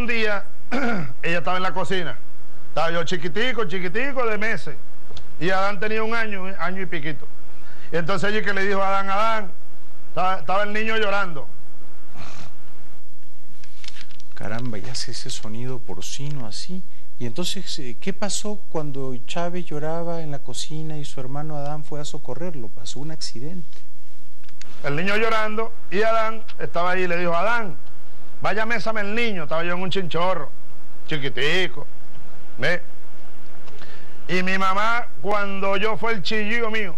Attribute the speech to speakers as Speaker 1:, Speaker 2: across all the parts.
Speaker 1: Un día, ella estaba en la cocina. Estaba yo chiquitico de meses. Y Adán tenía un año y piquito. Y entonces ella que le dijo a Adán, estaba el niño llorando.
Speaker 2: Caramba, y hace ese sonido porcino así. Y entonces, ¿qué pasó cuando Chávez lloraba en la cocina y su hermano Adán fue a socorrerlo? Pasó un accidente.
Speaker 1: El niño llorando y Adán estaba ahí y le dijo, Adán, vaya mésame el niño. Estaba yo en un chinchorro, chiquitico, ¿ves? Y mi mamá, cuando oyó fue el chillido mío,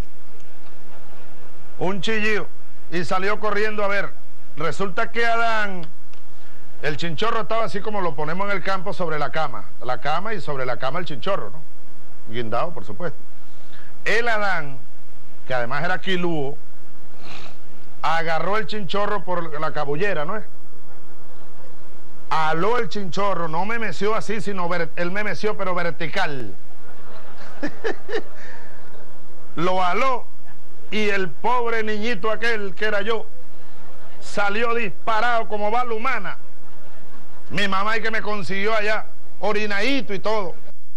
Speaker 1: un chillido, y salió corriendo a ver. Resulta que Adán, el chinchorro estaba así como lo ponemos en el campo sobre la cama y sobre la cama el chinchorro, ¿no? Guindado, por supuesto. El Adán, que además era quilúo, agarró el chinchorro por la cabullera, ¿no es? Aló el chinchorro, no me meció así, sino él me meció pero vertical. Lo aló y el pobre niñito aquel que era yo salió disparado como bala humana. Mi mamá y que me consiguió allá, orinadito y todo.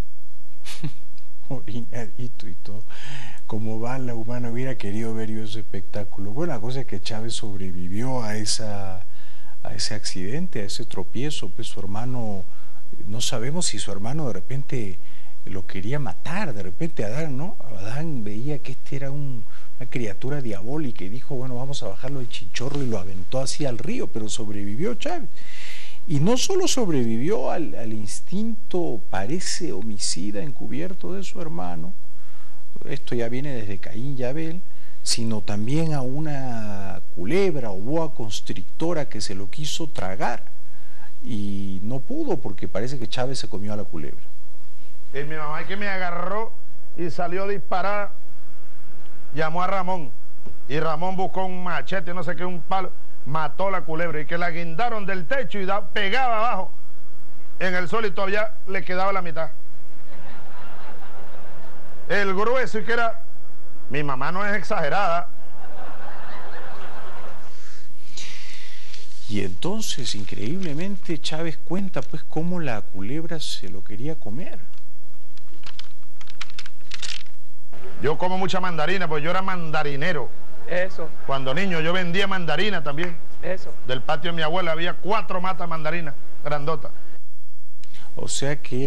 Speaker 2: Orinadito y todo. Como bala humana, hubiera querido ver yo ese espectáculo. Bueno, la cosa es que Chávez sobrevivió a ese accidente, a ese tropiezo. Pues su hermano, no sabemos si su hermano de repente lo quería matar, de repente Adán, ¿no? Adán veía que este era una criatura diabólica y dijo, bueno, vamos a bajarlo del chinchorro y lo aventó así al río, pero sobrevivió Chávez. Y no solo sobrevivió al instinto, parece homicida encubierto de su hermano, esto ya viene desde Caín y Abel, sino también a una culebra o boa constrictora que se lo quiso tragar y no pudo porque parece que Chávez se comió a la culebra.
Speaker 1: Y mi mamá que me agarró y salió disparada, llamó a Ramón y Ramón buscó un machete, no sé qué, un palo, mató la culebra y que la guindaron del techo y pegaba abajo en el suelo y todavía le quedaba la mitad. El grueso y que era... Mi mamá no es exagerada.
Speaker 2: Y entonces, increíblemente, Chávez cuenta pues cómo la culebra se lo quería comer.
Speaker 1: Yo como mucha mandarina, pues yo era mandarinero.
Speaker 3: Eso.
Speaker 1: Cuando niño yo vendía mandarina también.
Speaker 3: Eso.
Speaker 1: Del patio de mi abuela había 4 matas de mandarina grandotas.
Speaker 2: O sea que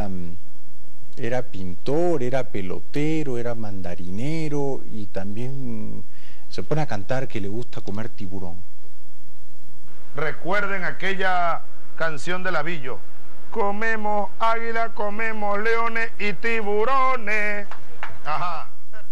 Speaker 2: era pintor, era pelotero, era mandarinero y también se pone a cantar que le gusta comer tiburón.
Speaker 1: Recuerden aquella canción de Lavillo. Comemos águila, comemos leones y tiburones. Ajá.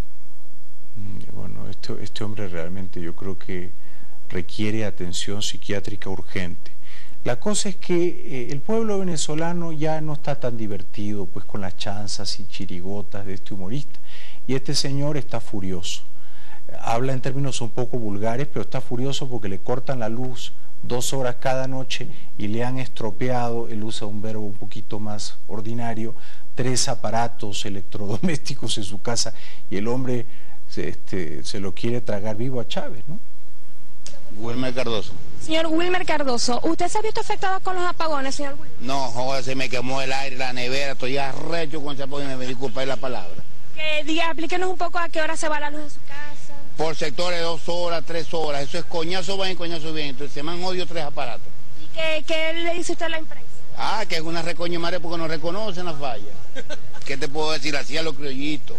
Speaker 2: Bueno, este hombre realmente yo creo que requiere atención psiquiátrica urgente. La cosa es que el pueblo venezolano ya no está tan divertido pues con las chanzas y chirigotas de este humorista. Y este señor está furioso. Habla en términos un poco vulgares, pero está furioso porque le cortan la luz 2 horas cada noche y le han estropeado, él usa un verbo un poquito más ordinario, 3 aparatos electrodomésticos en su casa y el hombre se lo quiere tragar vivo a Chávez, ¿no?
Speaker 4: Wilmer Cardoso.
Speaker 5: Señor Wilmer Cardoso, ¿usted se ha visto afectado con los apagones, señor Wilmer?
Speaker 4: No, joder, se me quemó el aire, la nevera, estoy arrecho con ese apagón y me disculpa la palabra.
Speaker 5: Que diga, explíquenos un poco a qué hora se va la luz de su casa.
Speaker 4: Por sectores 2 horas, 3 horas, eso es coñazo va y coñazo bien, entonces se me han jodido 3 aparatos.
Speaker 5: ¿Y qué le dice usted a la empresa?
Speaker 4: Ah, que es una recoña madre porque no reconocen la falla. ¿Qué te puedo decir? Así a los criollitos.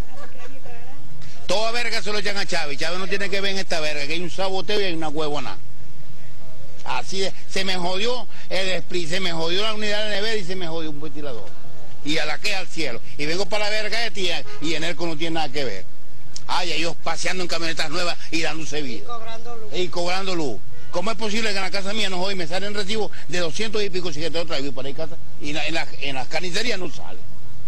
Speaker 4: Toda verga se lo echan a Chávez. Chávez no tiene que ver en esta verga, que hay un saboteo y hay una huevona. Así de, se me jodió el split, se me jodió la unidad de nevera y se me jodió un ventilador. Y a la que al cielo. Y vengo para la verga de tía y en el no tiene nada que ver. Ay, ellos paseando en camionetas nuevas y dándose vida. Y cobrando luz. ¿Cómo es posible que en la casa mía no hoy me salen recibos de 200 y pico si que te otra vez para ir a casa y en las carnicerías no sale?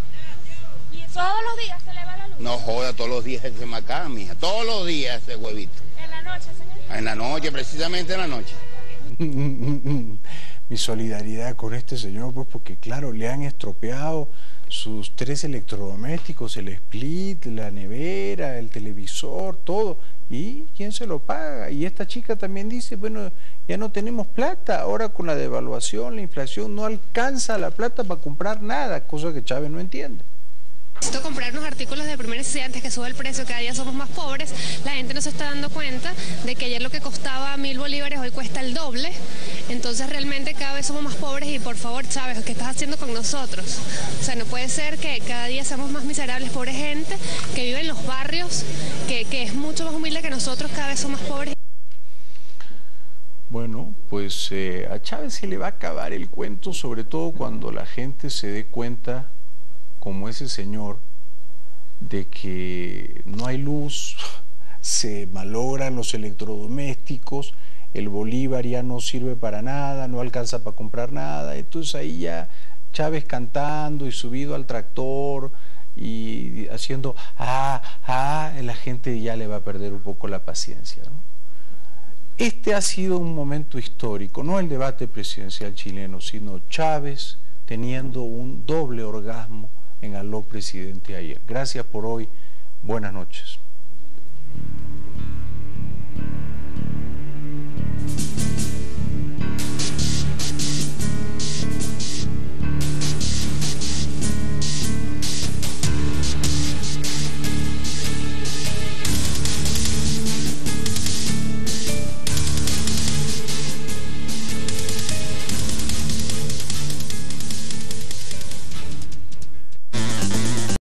Speaker 5: ¿Y todos los días se le va la luz?
Speaker 4: No joda, todos los días se me acaba, mija. Todos los días ese huevito.
Speaker 5: ¿En la noche, señor?
Speaker 4: En la noche, precisamente en la noche.
Speaker 2: mi solidaridad con este señor, pues porque claro, le han estropeado sus 3 electrodomésticos, el split, la nevera, el televisor, todo. ¿Y quién se lo paga? Y esta chica también dice, bueno, ya no tenemos plata, ahora con la devaluación, la inflación, no alcanza la plata para comprar nada, cosa que Chávez no entiende.
Speaker 3: Necesito comprar unos artículos de primera necesidad antes que sube el precio, cada día somos más pobres, la gente no se está dando cuenta de que ayer lo que costaba 1000 bolívares hoy cuesta el doble, entonces realmente cada vez somos más pobres y por favor Chávez, ¿qué estás haciendo con nosotros? O sea, no puede ser que cada día seamos más miserables, pobre gente que vive en los barrios, que es mucho más humilde que nosotros, cada vez somos más pobres.
Speaker 2: Bueno, pues a Chávez se le va a acabar el cuento, sobre todo cuando la gente se dé cuenta, como ese señor, de que no hay luz, se malogran los electrodomésticos, el bolívar ya no sirve para nada, no alcanza para comprar nada. Entonces ahí ya Chávez cantando y subido al tractor y haciendo la gente ya le va a perder un poco la paciencia, ¿no? Este ha sido un momento histórico, no el debate presidencial chileno, sino Chávez teniendo un doble orgasmo en Aló Presidente ayer. Gracias por hoy, buenas noches.